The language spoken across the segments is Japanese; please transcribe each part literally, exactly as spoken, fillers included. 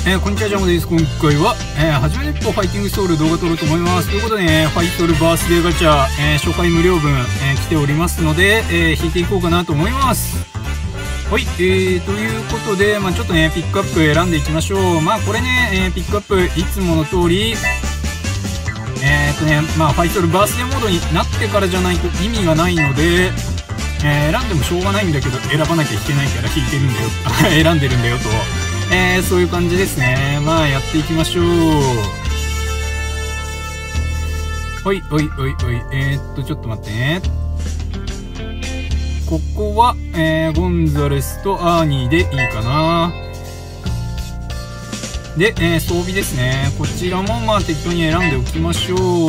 えー、こんにちは、ジャムです。今回は、えー、初めて一歩ファイティングソウル動画撮ろうと思います。ということでね、ファイトルバースデーガチャ、えー、初回無料分、えー、来ておりますので、えー、引いていこうかなと思います。はい、えー、ということで、まあちょっとね、ピックアップ選んでいきましょう。まあこれね、えー、ピックアップ、いつもの通り、えーとね、まあファイトルバースデーモードになってからじゃないと意味がないので、えー、選んでもしょうがないんだけど、選ばなきゃいけないから引いてるんだよ、選んでるんだよと。えー、そういう感じですね。まあ、やっていきましょう。おい、おい、おい、おい。えー、っと、ちょっと待ってね。ここは、えー、ゴンザレスとアーニーでいいかな。で、えー、装備ですね。こちらも、まあ、適当に選んでおきましょう。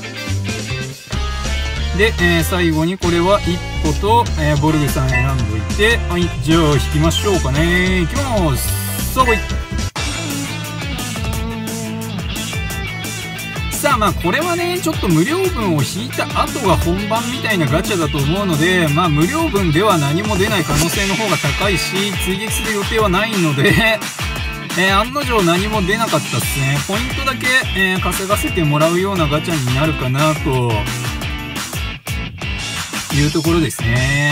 で、えー、最後にこれは一歩と、えー、ボルグさん選んどいて、はい、じゃあ引きましょうかね。いきます。さあ、ほい。さあ、まあ、これはね、ちょっと無料分を引いた後が本番みたいなガチャだと思うので、まあ、無料分では何も出ない可能性の方が高いし、追撃する予定はないので、えー、案の定何も出なかったっすね。ポイントだけ、えー、稼がせてもらうようなガチャになるかな、というところですね。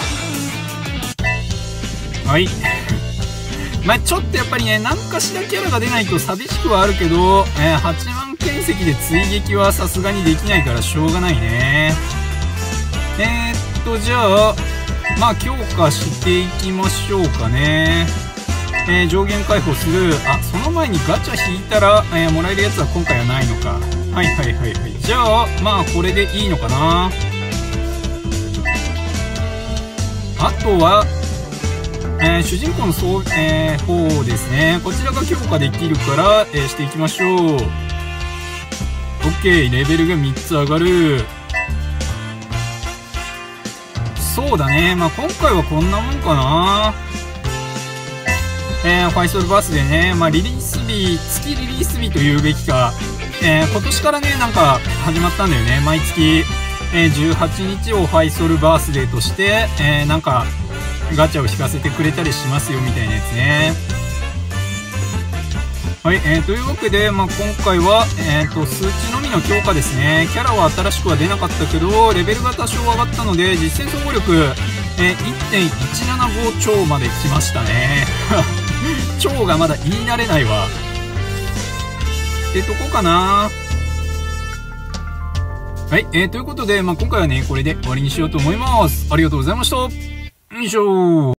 はい。まあちょっとやっぱりね、何かしらキャラが出ないと寂しくはあるけど、えー、はちまんけんせきで追撃はさすがにできないからしょうがないね。えー、っと、じゃあ、まあ強化していきましょうかね。えー、上限解放する。あ、その前にガチャ引いたら、えー、もらえるやつは今回はないのか。はいはいはいはい。じゃあ、まあこれでいいのかな。あとは、えー、主人公のそう、えー、方ですね。こちらが強化できるから、えー、していきましょう。OK、レベルがみっつ上がる。そうだね。まあ、今回はこんなもんかな。えー、ファイソルバースでね、まあ、リリース日、月リリース日と言うべきか、えー、今年からね、なんか始まったんだよね。毎月、えー、じゅうはちにちをファイソルバースデーとして、えー、なんか、ガチャを引かせてくれたりしますよみたいなやつね。はい、えー、というわけで、まあ、今回は、えーと、数値のみの強化ですね。キャラは新しくは出なかったけど、レベルが多少上がったので、実戦総合力、えー、いってんいちななご 超まで来ましたね。超がまだ言い慣れないわ。ってとこかな。はい、えー、ということで、まあ、今回はね、これで終わりにしようと思います。ありがとうございました。よいしょー。